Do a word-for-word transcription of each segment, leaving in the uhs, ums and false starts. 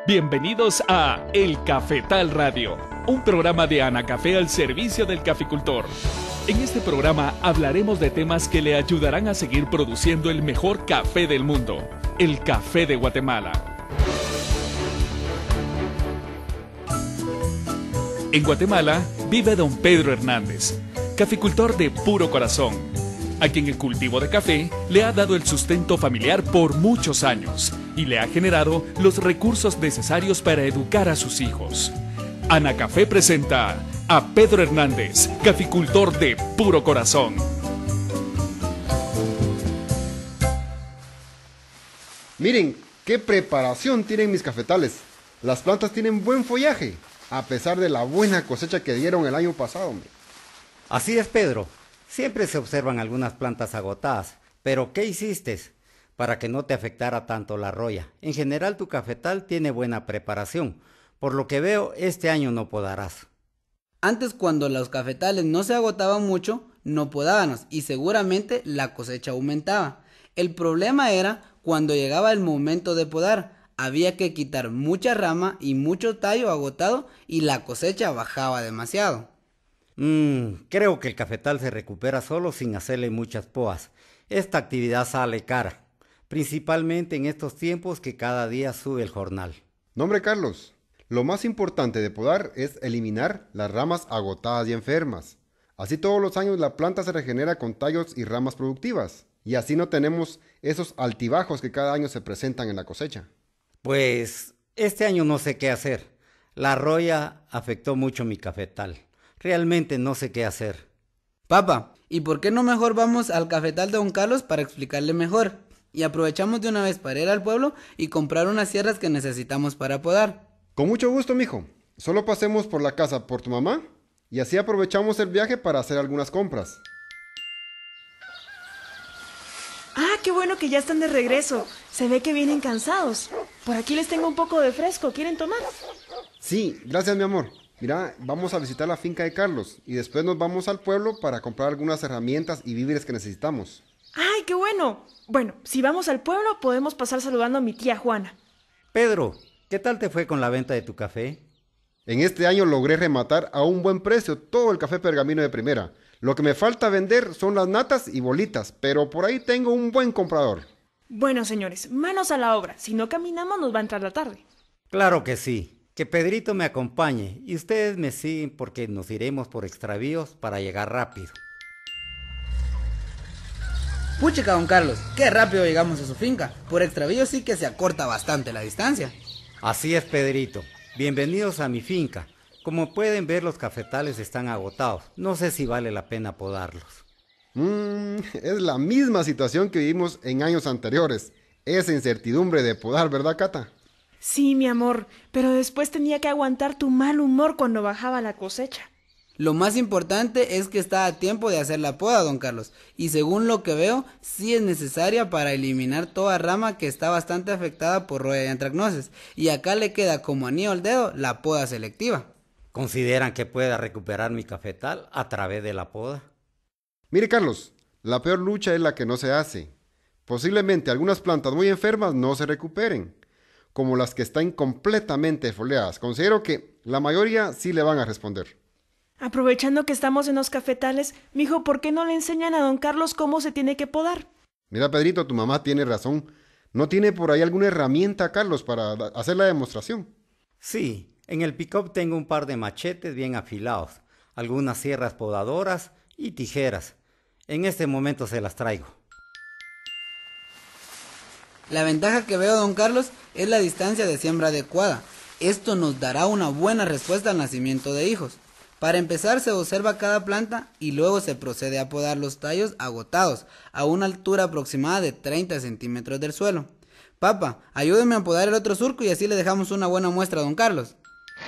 Bienvenidos a El Cafetal Radio, un programa de Anacafé al servicio del caficultor. En este programa hablaremos de temas que le ayudarán a seguir produciendo el mejor café del mundo, el café de Guatemala. En Guatemala vive don Pedro Hernández, caficultor de puro corazón, a quien el cultivo de café le ha dado el sustento familiar por muchos años y le ha generado los recursos necesarios para educar a sus hijos. Anacafé presenta a Pedro Hernández, caficultor de puro corazón. Miren, qué preparación tienen mis cafetales. Las plantas tienen buen follaje, a pesar de la buena cosecha que dieron el año pasado, hombre. Así es, Pedro. Siempre se observan algunas plantas agotadas, pero ¿qué hiciste para que no te afectara tanto la roya? En general tu cafetal tiene buena preparación, por lo que veo este año no podarás. Antes, cuando los cafetales no se agotaban mucho, no podábamos y seguramente la cosecha aumentaba. El problema era cuando llegaba el momento de podar, había que quitar mucha rama y mucho tallo agotado y la cosecha bajaba demasiado. Mm, creo que el cafetal se recupera solo sin hacerle muchas podas. Esta actividad sale cara, principalmente en estos tiempos que cada día sube el jornal. No, hombre, Carlos, lo más importante de podar es eliminar las ramas agotadas y enfermas. Así todos los años la planta se regenera con tallos y ramas productivas, y así no tenemos esos altibajos que cada año se presentan en la cosecha. Pues este año no sé qué hacer. La roya afectó mucho mi cafetal. Realmente no sé qué hacer. Papá, ¿y por qué no mejor vamos al cafetal de don Carlos para explicarle mejor? Y aprovechamos de una vez para ir al pueblo y comprar unas sierras que necesitamos para podar. Con mucho gusto, mijo. Solo pasemos por la casa por tu mamá y así aprovechamos el viaje para hacer algunas compras. ¡Ah, qué bueno que ya están de regreso! Se ve que vienen cansados. Por aquí les tengo un poco de fresco. ¿Quieren tomar? Sí, gracias, mi amor. Mira, vamos a visitar la finca de Carlos y después nos vamos al pueblo para comprar algunas herramientas y víveres que necesitamos. ¡Ay, qué bueno! Bueno, si vamos al pueblo podemos pasar saludando a mi tía Juana. Pedro, ¿qué tal te fue con la venta de tu café? En este año logré rematar a un buen precio todo el café pergamino de primera. Lo que me falta vender son las natas y bolitas, pero por ahí tengo un buen comprador. Bueno, señores, manos a la obra. Si no caminamos nos va a entrar la tarde. Claro que sí. Que Pedrito me acompañe y ustedes me siguen porque nos iremos por extravíos para llegar rápido. Puchica, don Carlos, qué rápido llegamos a su finca. Por extravío sí que se acorta bastante la distancia. Así es, Pedrito. Bienvenidos a mi finca. Como pueden ver, los cafetales están agotados. No sé si vale la pena podarlos. Mm, es la misma situación que vivimos en años anteriores. Esa incertidumbre de podar, ¿verdad, Cata? Sí, mi amor, pero después tenía que aguantar tu mal humor cuando bajaba la cosecha. Lo más importante es que está a tiempo de hacer la poda, don Carlos, y según lo que veo, sí es necesaria para eliminar toda rama que está bastante afectada por roya y antracnosis, y acá le queda como anillo al dedo la poda selectiva. ¿Consideran que pueda recuperar mi cafetal a través de la poda? Mire, Carlos, la peor lucha es la que no se hace. Posiblemente algunas plantas muy enfermas no se recuperen, como las que están completamente foliadas. Considero que la mayoría sí le van a responder. Aprovechando que estamos en los cafetales, mijo, ¿por qué no le enseñan a don Carlos cómo se tiene que podar? Mira, Pedrito, tu mamá tiene razón. ¿No tiene por ahí alguna herramienta, Carlos, para hacer la demostración? Sí, en el pick-up tengo un par de machetes bien afilados, algunas sierras podadoras y tijeras. En este momento se las traigo. La ventaja que veo, don Carlos, es la distancia de siembra adecuada. Esto nos dará una buena respuesta al nacimiento de hijos. Para empezar, se observa cada planta y luego se procede a podar los tallos agotados a una altura aproximada de treinta centímetros del suelo. Papá, ayúdeme a podar el otro surco y así le dejamos una buena muestra a don Carlos.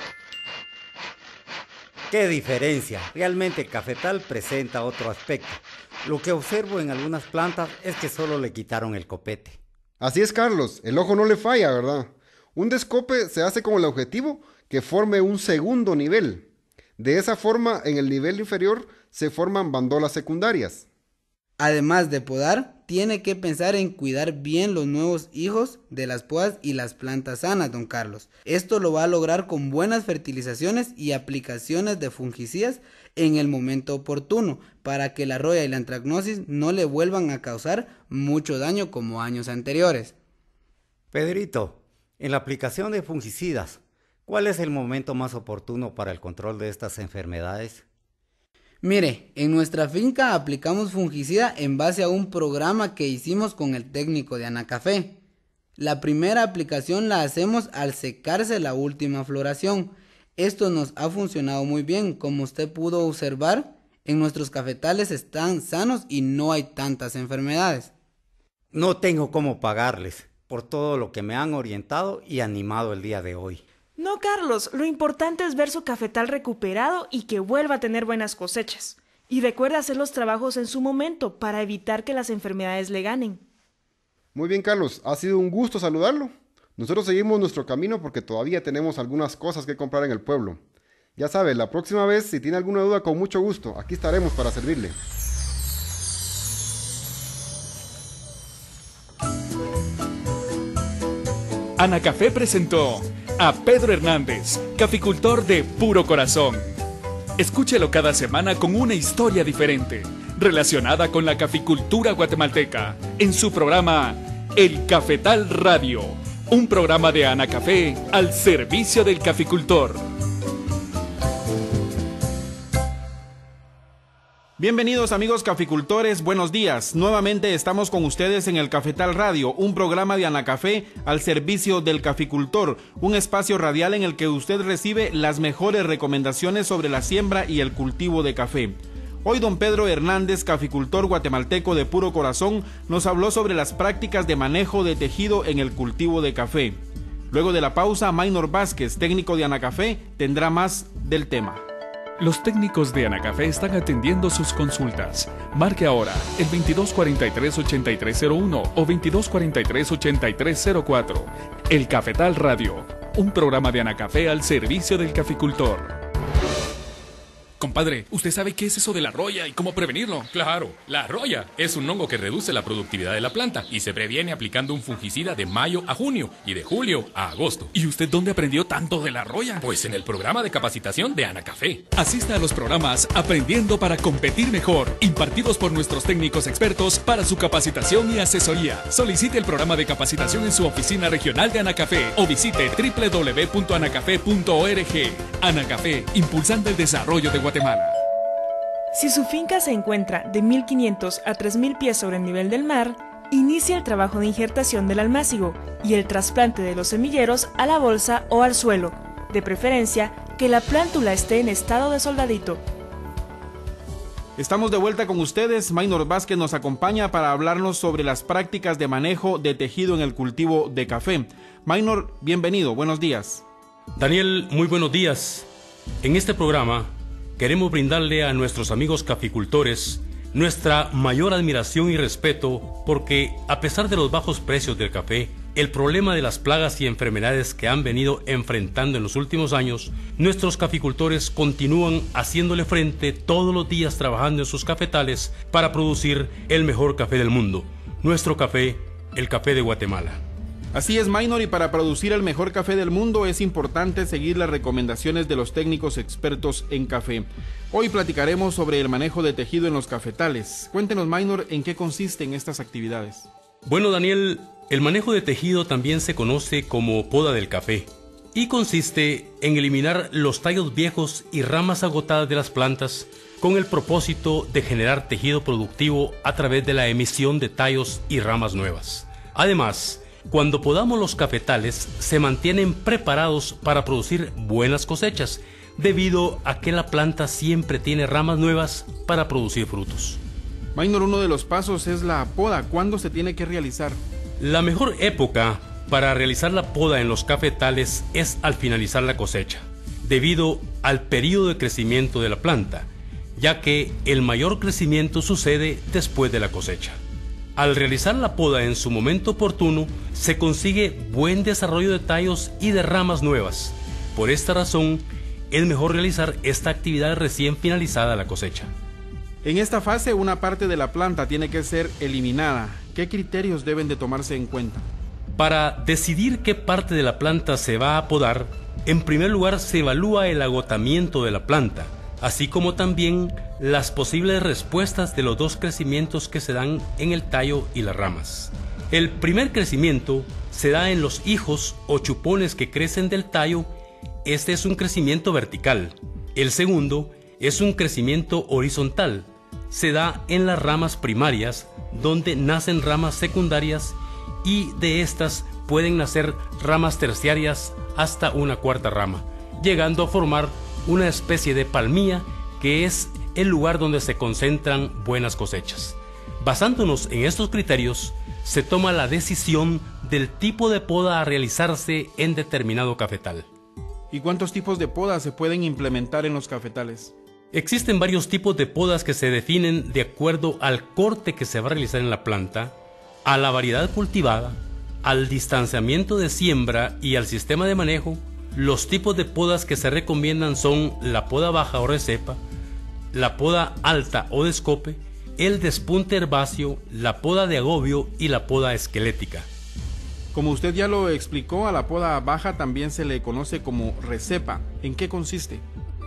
¡Qué diferencia! Realmente el cafetal presenta otro aspecto. Lo que observo en algunas plantas es que solo le quitaron el copete. Así es, Carlos, el ojo no le falla, ¿verdad? Un descope se hace con el objetivo que forme un segundo nivel. De esa forma, en el nivel inferior se forman bandolas secundarias. Además de podar, tiene que pensar en cuidar bien los nuevos hijos de las podas y las plantas sanas, don Carlos. Esto lo va a lograr con buenas fertilizaciones y aplicaciones de fungicidas en el momento oportuno, para que la roya y la antracnosis no le vuelvan a causar mucho daño como años anteriores. Pedrito, en la aplicación de fungicidas, ¿cuál es el momento más oportuno para el control de estas enfermedades? Mire, en nuestra finca aplicamos fungicida en base a un programa que hicimos con el técnico de Anacafé. La primera aplicación la hacemos al secarse la última floración. Esto nos ha funcionado muy bien, como usted pudo observar, en nuestros cafetales están sanos y no hay tantas enfermedades. No tengo cómo pagarles por todo lo que me han orientado y animado el día de hoy. No, Carlos, lo importante es ver su cafetal recuperado y que vuelva a tener buenas cosechas. Y recuerda hacer los trabajos en su momento para evitar que las enfermedades le ganen. Muy bien, Carlos, ha sido un gusto saludarlo. Nosotros seguimos nuestro camino porque todavía tenemos algunas cosas que comprar en el pueblo. Ya sabe, la próxima vez, si tiene alguna duda, con mucho gusto, aquí estaremos para servirle. Anacafé presentó a Pedro Hernández, caficultor de puro corazón. Escúchelo cada semana con una historia diferente, relacionada con la caficultura guatemalteca, en su programa El Cafetal Radio, un programa de Anacafé al servicio del caficultor. Bienvenidos amigos caficultores, buenos días. Nuevamente estamos con ustedes en el Cafetal Radio, un programa de Anacafé al servicio del caficultor, un espacio radial en el que usted recibe las mejores recomendaciones sobre la siembra y el cultivo de café. Hoy don Pedro Hernández, caficultor guatemalteco de puro corazón, nos habló sobre las prácticas de manejo de tejido en el cultivo de café. Luego de la pausa, Maynor Vázquez, técnico de Anacafé, tendrá más del tema. Los técnicos de Anacafé están atendiendo sus consultas. Marque ahora el veintidós cuarenta y tres, ochenta y tres cero uno o veintidós cuarenta y tres, ochenta y tres cero cuatro. El Cafetal Radio, un programa de Anacafé al servicio del caficultor. Compadre, ¿usted sabe qué es eso de la roya y cómo prevenirlo? Claro, la roya es un hongo que reduce la productividad de la planta y se previene aplicando un fungicida de mayo a junio y de julio a agosto. ¿Y usted dónde aprendió tanto de la roya? Pues en el programa de capacitación de Anacafé. Asista a los programas Aprendiendo para Competir Mejor, impartidos por nuestros técnicos expertos para su capacitación y asesoría. Solicite el programa de capacitación en su oficina regional de Anacafé o visite doble u doble u doble u punto anacafé punto org. Anacafé, impulsando el desarrollo de Guatemala. Si su finca se encuentra de mil quinientos a tres mil pies sobre el nivel del mar, inicia el trabajo de injertación del almácigo y el trasplante de los semilleros a la bolsa o al suelo, de preferencia que la plántula esté en estado de soldadito. Estamos de vuelta con ustedes. Maynor Vázquez nos acompaña para hablarnos sobre las prácticas de manejo de tejido en el cultivo de café. Maynor, bienvenido, buenos días. Daniel, muy buenos días. En este programa queremos brindarle a nuestros amigos caficultores nuestra mayor admiración y respeto porque, a pesar de los bajos precios del café, el problema de las plagas y enfermedades que han venido enfrentando en los últimos años, nuestros caficultores continúan haciéndole frente todos los días trabajando en sus cafetales para producir el mejor café del mundo. Nuestro café, el café de Guatemala. Así es, Maynor, y para producir el mejor café del mundo es importante seguir las recomendaciones de los técnicos expertos en café. Hoy platicaremos sobre el manejo de tejido en los cafetales. Cuéntenos, Maynor, en qué consisten estas actividades. Bueno, Daniel, el manejo de tejido también se conoce como poda del café y consiste en eliminar los tallos viejos y ramas agotadas de las plantas con el propósito de generar tejido productivo a través de la emisión de tallos y ramas nuevas. Además, cuando podamos los cafetales, se mantienen preparados para producir buenas cosechas, debido a que la planta siempre tiene ramas nuevas para producir frutos. Maynor, uno de los pasos es la poda. ¿Cuándo se tiene que realizar? La mejor época para realizar la poda en los cafetales es al finalizar la cosecha, debido al periodo de crecimiento de la planta, ya que el mayor crecimiento sucede después de la cosecha. Al realizar la poda en su momento oportuno, se consigue buen desarrollo de tallos y de ramas nuevas. Por esta razón, es mejor realizar esta actividad recién finalizada la cosecha. En esta fase, una parte de la planta tiene que ser eliminada. ¿Qué criterios deben de tomarse en cuenta? Para decidir qué parte de la planta se va a podar, en primer lugar se evalúa el agotamiento de la planta, así como también las posibles respuestas de los dos crecimientos que se dan en el tallo y las ramas. El primer crecimiento se da en los hijos o chupones que crecen del tallo. Este es un crecimiento vertical. El segundo es un crecimiento horizontal. Se da en las ramas primarias, donde nacen ramas secundarias y de estas pueden nacer ramas terciarias hasta una cuarta rama, llegando a formar una especie de palmilla que es el lugar donde se concentran buenas cosechas. Basándonos en estos criterios, se toma la decisión del tipo de poda a realizarse en determinado cafetal. ¿Y cuántos tipos de poda se pueden implementar en los cafetales? Existen varios tipos de podas que se definen de acuerdo al corte que se va a realizar en la planta, a la variedad cultivada, al distanciamiento de siembra y al sistema de manejo. Los tipos de podas que se recomiendan son la poda baja o recepa, la poda alta o de escope, el despunte herbáceo, la poda de agobio y la poda esquelética. Como usted ya lo explicó, a la poda baja también se le conoce como recepa. ¿En qué consiste?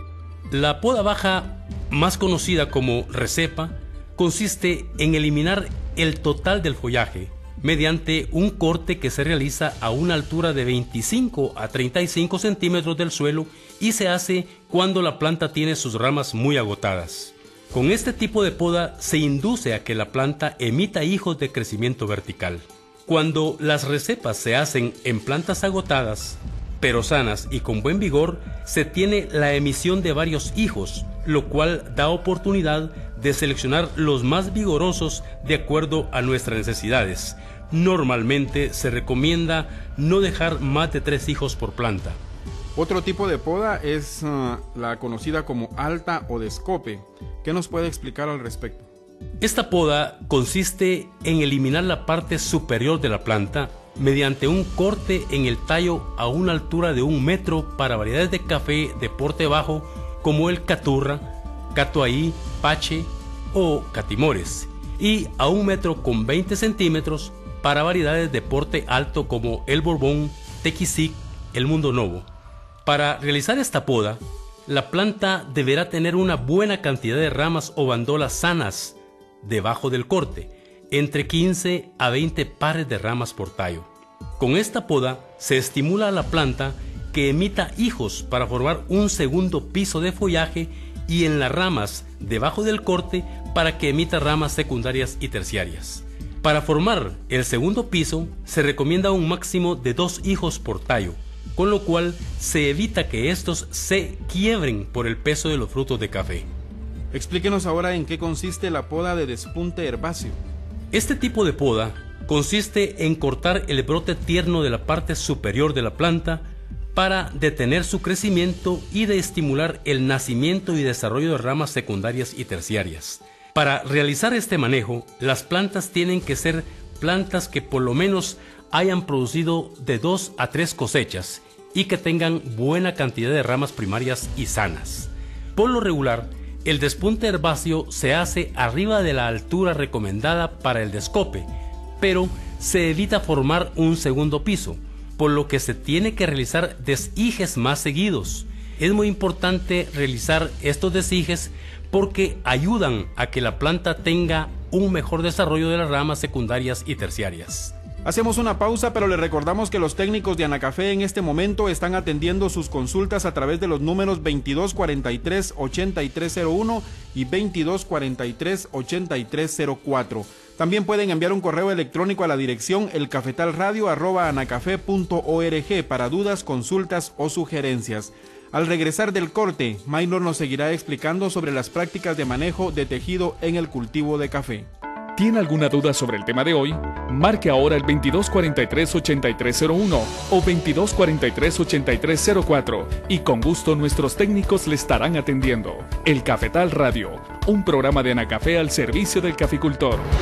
La poda baja, más conocida como recepa, consiste en eliminar el total del follaje mediante un corte que se realiza a una altura de veinticinco a treinta y cinco centímetros del suelo y se hace cuando la planta tiene sus ramas muy agotadas. Con este tipo de poda se induce a que la planta emita hijos de crecimiento vertical. Cuando las recepas se hacen en plantas agotadas, pero sanas y con buen vigor, se tiene la emisión de varios hijos, lo cual da oportunidad de seleccionar los más vigorosos de acuerdo a nuestras necesidades. Normalmente se recomienda no dejar más de tres hijos por planta. Otro tipo de poda es uh, la conocida como alta o de escope. ¿Qué nos puede explicar al respecto? Esta poda consiste en eliminar la parte superior de la planta mediante un corte en el tallo a una altura de un metro para variedades de café de porte bajo como el Caturra, Catuahí, Pache o Catimores, y a un metro con veinte centímetros para variedades de porte alto como el Borbón, Tequisic, el Mundo Novo. Para realizar esta poda, la planta deberá tener una buena cantidad de ramas o bandolas sanas debajo del corte, entre quince a veinte pares de ramas por tallo. Con esta poda se estimula a la planta que emita hijos para formar un segundo piso de follaje y en las ramas debajo del corte para que emita ramas secundarias y terciarias. Para formar el segundo piso se recomienda un máximo de dos hijos por tallo, con lo cual se evita que estos se quiebren por el peso de los frutos de café. Explíquenos ahora en qué consiste la poda de despunte herbáceo. Este tipo de poda consiste en cortar el brote tierno de la parte superior de la planta para detener su crecimiento y de estimular el nacimiento y desarrollo de ramas secundarias y terciarias. Para realizar este manejo, las plantas tienen que ser plantas que por lo menos hayan producido de dos a tres cosechas y que tengan buena cantidad de ramas primarias y sanas. Por lo regular, el despunte herbáceo se hace arriba de la altura recomendada para el descope, pero se evita formar un segundo piso, por lo que se tiene que realizar deshijes más seguidos. Es muy importante realizar estos deshijes porque ayudan a que la planta tenga un mejor desarrollo de las ramas secundarias y terciarias. Hacemos una pausa, pero le recordamos que los técnicos de Anacafé en este momento están atendiendo sus consultas a través de los números veintidós cuarenta y tres, ochenta y tres cero uno y veintidós cuarenta y tres, ochenta y tres cero cuatro. También pueden enviar un correo electrónico a la dirección elcafetalradio arroba anacafé punto org para dudas, consultas o sugerencias. Al regresar del corte, Maynor nos seguirá explicando sobre las prácticas de manejo de tejido en el cultivo de café. ¿Tiene alguna duda sobre el tema de hoy? Marque ahora el veintidós cuarenta y tres, ochenta y tres cero uno o veintidós cuarenta y tres, ochenta y tres cero cuatro y con gusto nuestros técnicos le estarán atendiendo. El Cafetal Radio, un programa de Anacafé al servicio del caficultor.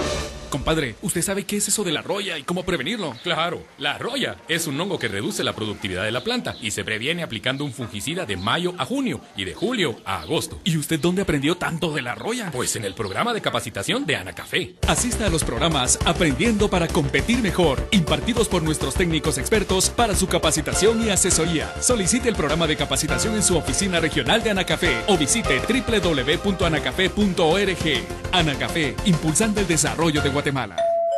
Compadre, ¿usted sabe qué es eso de la roya y cómo prevenirlo? Claro, la roya es un hongo que reduce la productividad de la planta y se previene aplicando un fungicida de mayo a junio y de julio a agosto. ¿Y usted dónde aprendió tanto de la roya? Pues en el programa de capacitación de Anacafé. Asista a los programas Aprendiendo para Competir Mejor, impartidos por nuestros técnicos expertos para su capacitación y asesoría. Solicite el programa de capacitación en su oficina regional de Anacafé o visite doble u doble u doble u punto anacafé punto org. Anacafé, impulsando el desarrollo de Guatemala.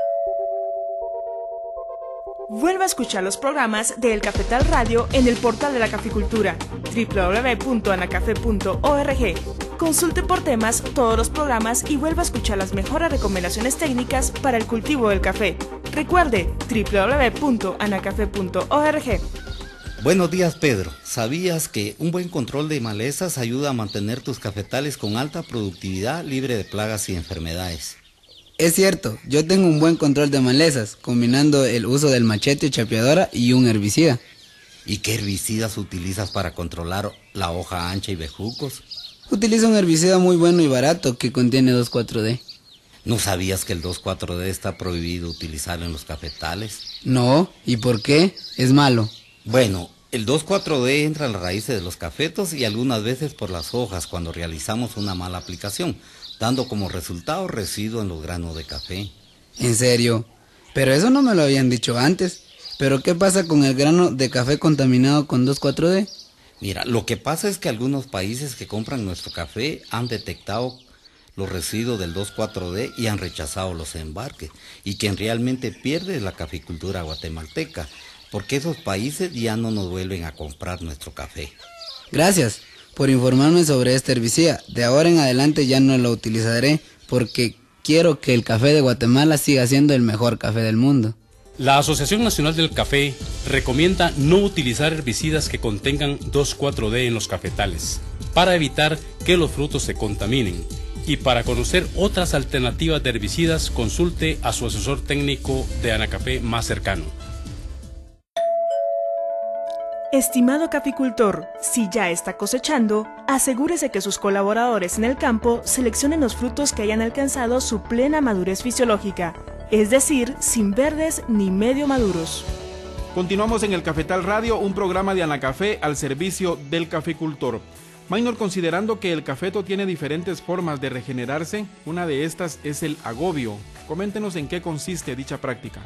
Vuelva a escuchar los programas de El Cafetal Radio en el portal de la caficultura, doble u doble u doble u punto anacafé punto org. Consulte por temas todos los programas y vuelva a escuchar las mejores recomendaciones técnicas para el cultivo del café. Recuerde, doble u doble u doble u punto anacafé punto org. Buenos días, Pedro. ¿Sabías que un buen control de malezas ayuda a mantener tus cafetales con alta productividad, libre de plagas y enfermedades? Es cierto, yo tengo un buen control de malezas, combinando el uso del machete, chapeadora y un herbicida. ¿Y qué herbicidas utilizas para controlar la hoja ancha y bejucos? Utilizo un herbicida muy bueno y barato que contiene dos cuatro D. ¿No sabías que el dos cuatro D está prohibido utilizar en los cafetales? No, ¿y por qué? Es malo. Bueno, el dos cuatro D entra en las raíces de los cafetos y algunas veces por las hojas cuando realizamos una mala aplicación, dando como resultado residuo en los granos de café. ¿En serio? Pero eso no me lo habían dicho antes. ¿Pero qué pasa con el grano de café contaminado con dos cuatro D? Mira, lo que pasa es que algunos países que compran nuestro café han detectado los residuos del dos cuatro D y han rechazado los embarques, y quien realmente pierde es la caficultura guatemalteca, porque esos países ya no nos vuelven a comprar nuestro café. Gracias por informarme sobre este herbicida. De ahora en adelante ya no lo utilizaré porque quiero que el café de Guatemala siga siendo el mejor café del mundo. La Asociación Nacional del Café recomienda no utilizar herbicidas que contengan dos cuatro D en los cafetales para evitar que los frutos se contaminen. Y para conocer otras alternativas de herbicidas, consulte a su asesor técnico de Anacafé más cercano. Estimado caficultor, si ya está cosechando, asegúrese que sus colaboradores en el campo seleccionen los frutos que hayan alcanzado su plena madurez fisiológica, es decir, sin verdes ni medio maduros. Continuamos en el Cafetal Radio, un programa de Anacafé al servicio del caficultor. Maynor, considerando que el cafeto tiene diferentes formas de regenerarse, una de estas es el agobio. Coméntenos en qué consiste dicha práctica.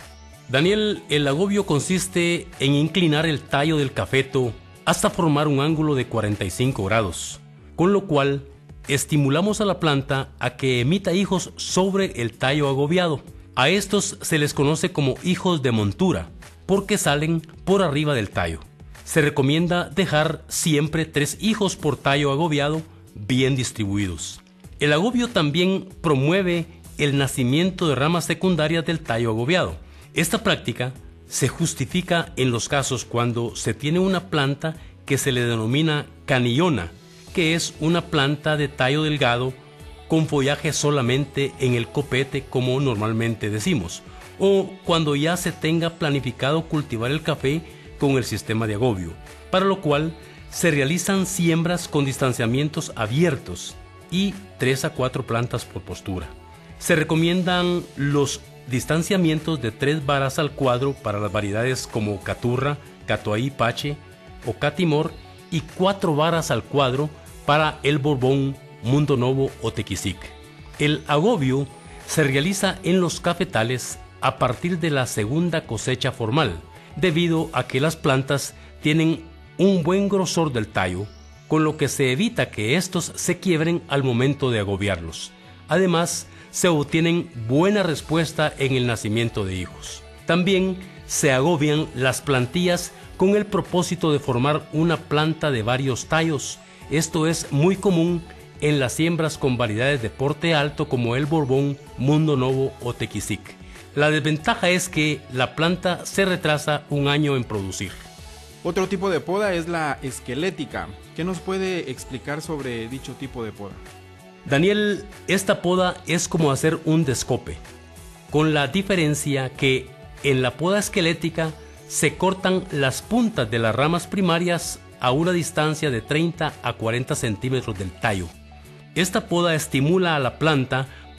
Daniel, el agobio consiste en inclinar el tallo del cafeto hasta formar un ángulo de cuarenta y cinco grados, con lo cual estimulamos a la planta a que emita hijos sobre el tallo agobiado. A estos se les conoce como hijos de montura, porque salen por arriba del tallo. Se recomienda dejar siempre tres hijos por tallo agobiado bien distribuidos. El agobio también promueve el nacimiento de ramas secundarias del tallo agobiado. Esta práctica se justifica en los casos cuando se tiene una planta que se le denomina canillona, que es una planta de tallo delgado con follaje solamente en el copete, como normalmente decimos, o cuando ya se tenga planificado cultivar el café con el sistema de agobio, para lo cual se realizan siembras con distanciamientos abiertos y tres a cuatro plantas por postura. Se recomiendan los distanciamientos de tres varas al cuadro para las variedades como Caturra, Catuahí Pache o Catimor, y cuatro varas al cuadro para el Borbón, Mundo Novo o Tequisic. El agobio se realiza en los cafetales a partir de la segunda cosecha formal, debido a que las plantas tienen un buen grosor del tallo, con lo que se evita que estos se quiebren al momento de agobiarlos. Además, se obtienen buena respuesta en el nacimiento de hijos. También se agobian las plantillas con el propósito de formar una planta de varios tallos. Esto es muy común en las siembras con variedades de porte alto como el Borbón, Mundo Novo o Tequisic. La desventaja es que la planta se retrasa un año en producir. Otro tipo de poda es la esquelética. ¿Qué nos puede explicar sobre dicho tipo de poda? Daniel, esta poda es como hacer un descope, con la diferencia que en la poda esquelética se cortan las puntas de las ramas primarias a una distancia de treinta a cuarenta centímetros del tallo. Esta poda estimula a la planta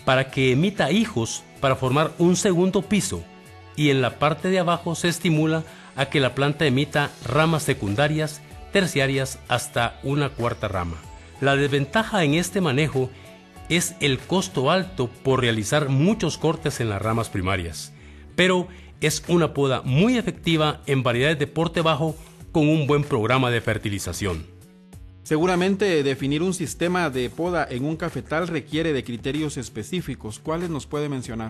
para que emita hijos para formar un segundo piso, y en la parte de abajo se estimula a que la planta emita ramas secundarias, terciarias hasta una cuarta rama. La desventaja en este manejo es el costo alto por realizar muchos cortes en las ramas primarias, pero es una poda muy efectiva en variedades de porte bajo con un buen programa de fertilización. Seguramente definir un sistema de poda en un cafetal requiere de criterios específicos. ¿Cuáles nos puede mencionar?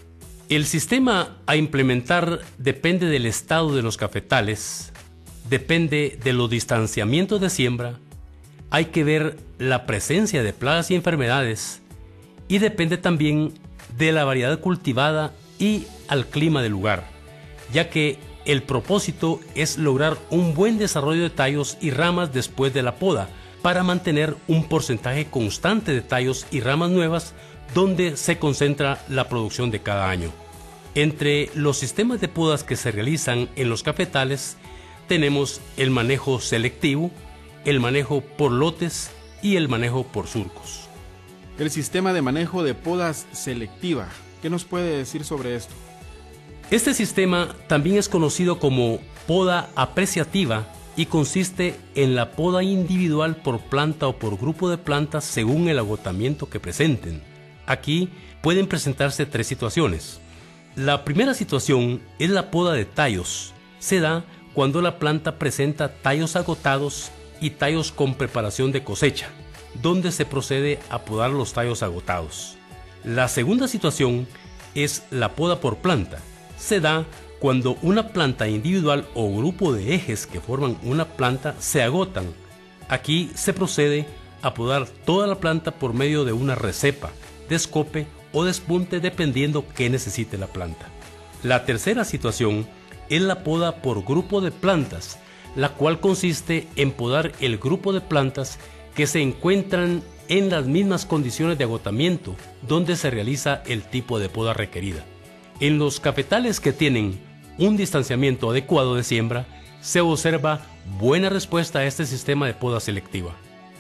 El sistema a implementar depende del estado de los cafetales, depende de los distanciamientos de siembra, hay que ver la presencia de plagas y enfermedades y depende también de la variedad cultivada y al clima del lugar, ya que el propósito es lograr un buen desarrollo de tallos y ramas después de la poda para mantener un porcentaje constante de tallos y ramas nuevas donde se concentra la producción de cada año. Entre los sistemas de podas que se realizan en los cafetales tenemos el manejo selectivo, el manejo por lotes y el manejo por surcos. El sistema de manejo de podas selectiva, ¿qué nos puede decir sobre esto? Este sistema también es conocido como poda apreciativa y consiste en la poda individual por planta o por grupo de plantas según el agotamiento que presenten. Aquí pueden presentarse tres situaciones. La primera situación es la poda de tallos. Se da cuando la planta presenta tallos agotados y tallos con preparación de cosecha, donde se procede a podar los tallos agotados. La segunda situación es la poda por planta. Se da cuando una planta individual o grupo de ejes que forman una planta se agotan. Aquí se procede a podar toda la planta por medio de una recepa, descope o despunte dependiendo qué necesite la planta. La tercera situación es la poda por grupo de plantas, la cual consiste en podar el grupo de plantas que se encuentran en las mismas condiciones de agotamiento donde se realiza el tipo de poda requerida. En los cafetales que tienen un distanciamiento adecuado de siembra, se observa buena respuesta a este sistema de poda selectiva.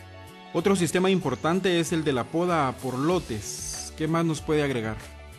Otro sistema importante es el de la poda por lotes. ¿Qué más nos puede agregar?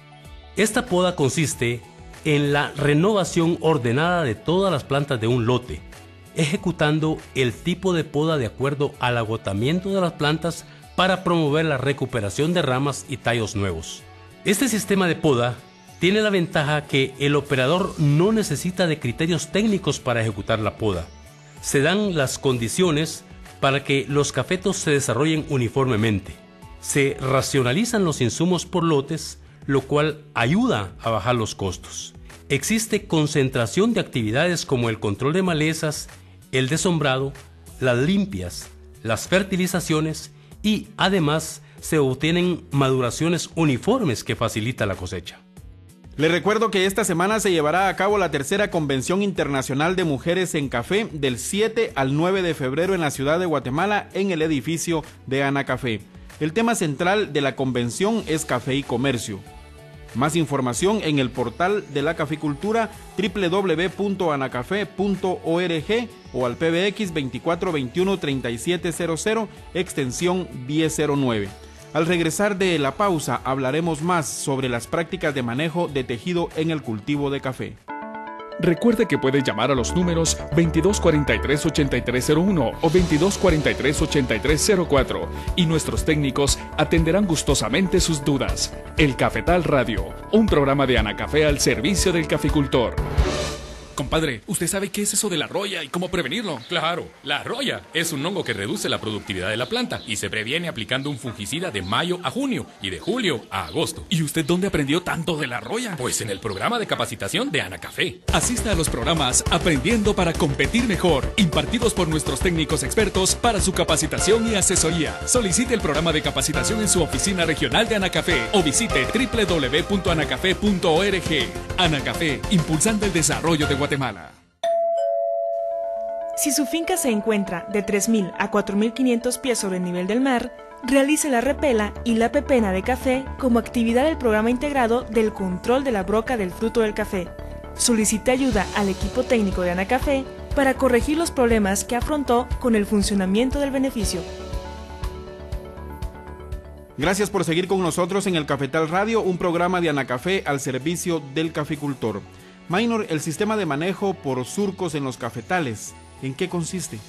Esta poda consiste en la renovación ordenada de todas las plantas de un lote, ejecutando el tipo de poda de acuerdo al agotamiento de las plantas para promover la recuperación de ramas y tallos nuevos. Este sistema de poda tiene la ventaja que el operador no necesita de criterios técnicos para ejecutar la poda. Se dan las condiciones para que los cafetos se desarrollen uniformemente. Se racionalizan los insumos por lotes, lo cual ayuda a bajar los costos. Existe concentración de actividades como el control de malezas, el desombrado, las limpias, las fertilizaciones y además se obtienen maduraciones uniformes que facilita la cosecha. Les recuerdo que esta semana se llevará a cabo la tercera Convención Internacional de Mujeres en Café del siete al nueve de febrero en la ciudad de Guatemala en el edificio de Anacafé. El tema central de la convención es café y comercio. Más información en el portal de la caficultura doble u doble u doble u punto anacafé punto org o al P B X veinticuatro veintiuno treinta y siete cero cero extensión diez cero nueve. Al regresar de la pausa hablaremos más sobre las prácticas de manejo de tejido en el cultivo de café. Recuerde que puede llamar a los números veintidós cuarenta y tres ochenta y tres cero uno o veintidós cuarenta y tres ochenta y tres cero cuatro y nuestros técnicos atenderán gustosamente sus dudas. El Cafetal Radio, un programa de Anacafé al servicio del caficultor. Compadre, ¿usted sabe qué es eso de la roya y cómo prevenirlo? Claro, la roya es un hongo que reduce la productividad de la planta y se previene aplicando un fungicida de mayo a junio y de julio a agosto. ¿Y usted dónde aprendió tanto de la roya? Pues en el programa de capacitación de Anacafé. Asista a los programas Aprendiendo para Competir Mejor, impartidos por nuestros técnicos expertos para su capacitación y asesoría. Solicite el programa de capacitación en su oficina regional de Anacafé o visite doble u doble u doble u punto anacafé punto org. Anacafé, impulsando el desarrollo de Guatemala. Guatemala. Si su finca se encuentra de tres mil a cuatro mil quinientos pies sobre el nivel del mar, realice la repela y la pepena de café como actividad del programa integrado del control de la broca del fruto del café. Solicite ayuda al equipo técnico de Anacafé para corregir los problemas que afrontó con el funcionamiento del beneficio. Gracias por seguir con nosotros en el Cafetal Radio, un programa de Anacafé al servicio del caficultor. Maynor, el sistema de manejo por surcos en los cafetales, ¿en qué consiste?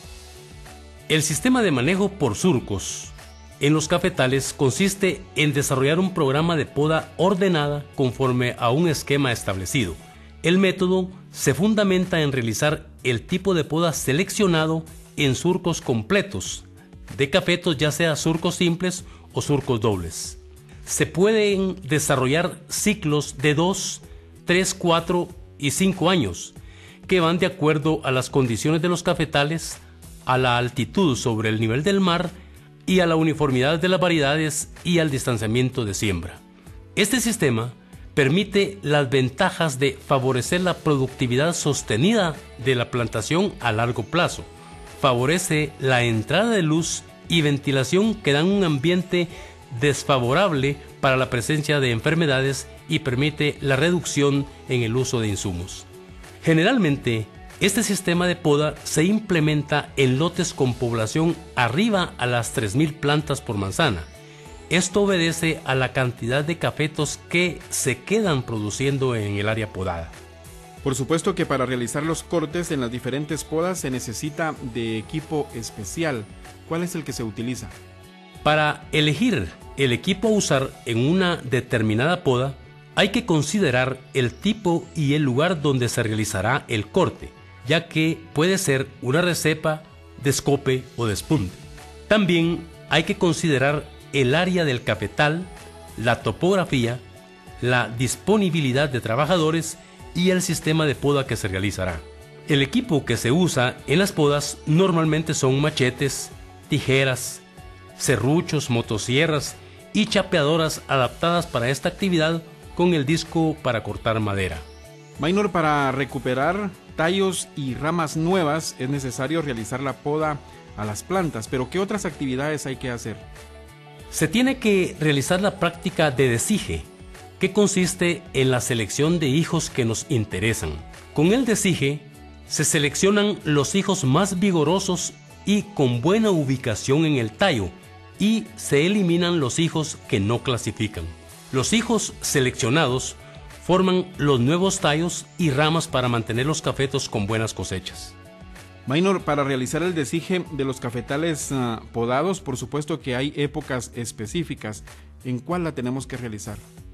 El sistema de manejo por surcos en los cafetales consiste en desarrollar un programa de poda ordenada conforme a un esquema establecido. El método se fundamenta en realizar el tipo de poda seleccionado en surcos completos de cafetos, ya sea surcos simples o surcos dobles. Se pueden desarrollar ciclos de dos, tres, cuatro y cinco años que van de acuerdo a las condiciones de los cafetales, a la altitud sobre el nivel del mar y a la uniformidad de las variedades y al distanciamiento de siembra. Este sistema permite las ventajas de favorecer la productividad sostenida de la plantación a largo plazo, favorece la entrada de luz y ventilación que dan un ambiente desfavorable para la presencia de enfermedades y permite la reducción en el uso de insumos. Generalmente, este sistema de poda se implementa en lotes con población arriba a las tres mil plantas por manzana. Esto obedece a la cantidad de cafetos que se quedan produciendo en el área podada. Por supuesto que para realizar los cortes en las diferentes podas se necesita de equipo especial. ¿Cuál es el que se utiliza? Para elegir el equipo a usar en una determinada poda, hay que considerar el tipo y el lugar donde se realizará el corte, ya que puede ser una recepa, descope o despunte. También hay que considerar el área del cafetal, la topografía, la disponibilidad de trabajadores y el sistema de poda que se realizará. El equipo que se usa en las podas normalmente son machetes, tijeras, serruchos, motosierras y chapeadoras adaptadas para esta actividad con el disco para cortar madera. Maynor, para recuperar tallos y ramas nuevas es necesario realizar la poda a las plantas, pero ¿qué otras actividades hay que hacer? Se tiene que realizar la práctica de desige, que consiste en la selección de hijos que nos interesan. Con el desige se seleccionan los hijos más vigorosos y con buena ubicación en el tallo, y se eliminan los hijos que no clasifican. Los hijos seleccionados forman los nuevos tallos y ramas para mantener los cafetos con buenas cosechas. Maynor, para realizar el desige de los cafetales uh, podados, por supuesto que hay épocas específicas. ¿En cuál la tenemos que realizar?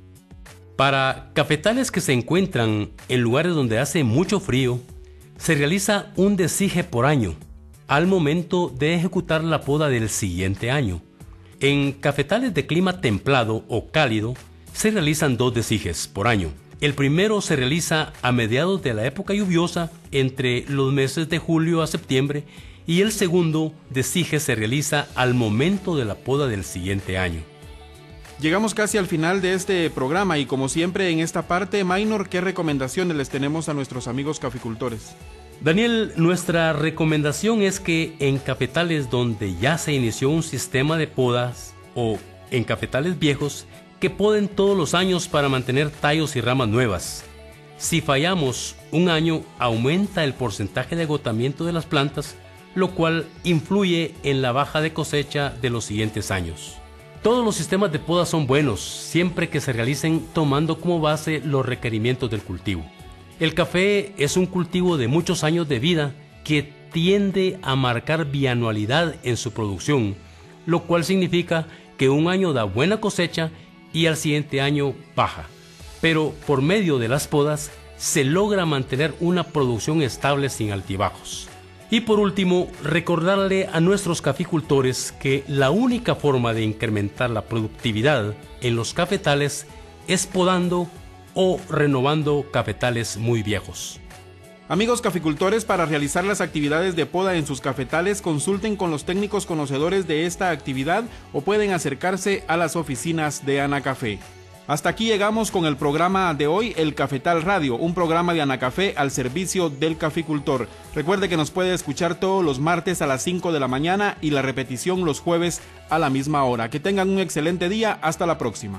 Para cafetales que se encuentran en lugares donde hace mucho frío, se realiza un desige por año, al momento de ejecutar la poda del siguiente año. En cafetales de clima templado o cálido, se realizan dos desiges por año. El primero se realiza a mediados de la época lluviosa, entre los meses de julio a septiembre, y el segundo desige se realiza al momento de la poda del siguiente año. Llegamos casi al final de este programa y como siempre en esta parte, Maynor, ¿qué recomendaciones les tenemos a nuestros amigos caficultores? Daniel, nuestra recomendación es que en cafetales donde ya se inició un sistema de podas o en cafetales viejos, que poden todos los años para mantener tallos y ramas nuevas. Si fallamos un año, aumenta el porcentaje de agotamiento de las plantas, lo cual influye en la baja de cosecha de los siguientes años. Todos los sistemas de poda son buenos, siempre que se realicen tomando como base los requerimientos del cultivo. El café es un cultivo de muchos años de vida que tiende a marcar bianualidad en su producción, lo cual significa que un año da buena cosecha y al siguiente año baja. Pero por medio de las podas se logra mantener una producción estable sin altibajos. Y por último, recordarle a nuestros caficultores que la única forma de incrementar la productividad en los cafetales es podando o renovando cafetales muy viejos. Amigos caficultores, para realizar las actividades de poda en sus cafetales, consulten con los técnicos conocedores de esta actividad o pueden acercarse a las oficinas de Anacafé. Hasta aquí llegamos con el programa de hoy, El Cafetal Radio, un programa de Anacafé al servicio del caficultor. Recuerde que nos puede escuchar todos los martes a las cinco de la mañana y la repetición los jueves a la misma hora. Que tengan un excelente día, hasta la próxima.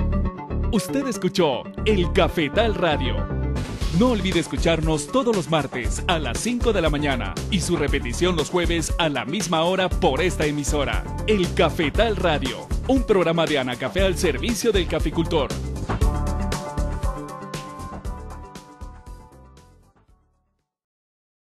Usted escuchó El Cafetal Radio. No olvide escucharnos todos los martes a las cinco de la mañana y su repetición los jueves a la misma hora por esta emisora. El Cafetal Radio. un programa de Anacafé al servicio del caficultor.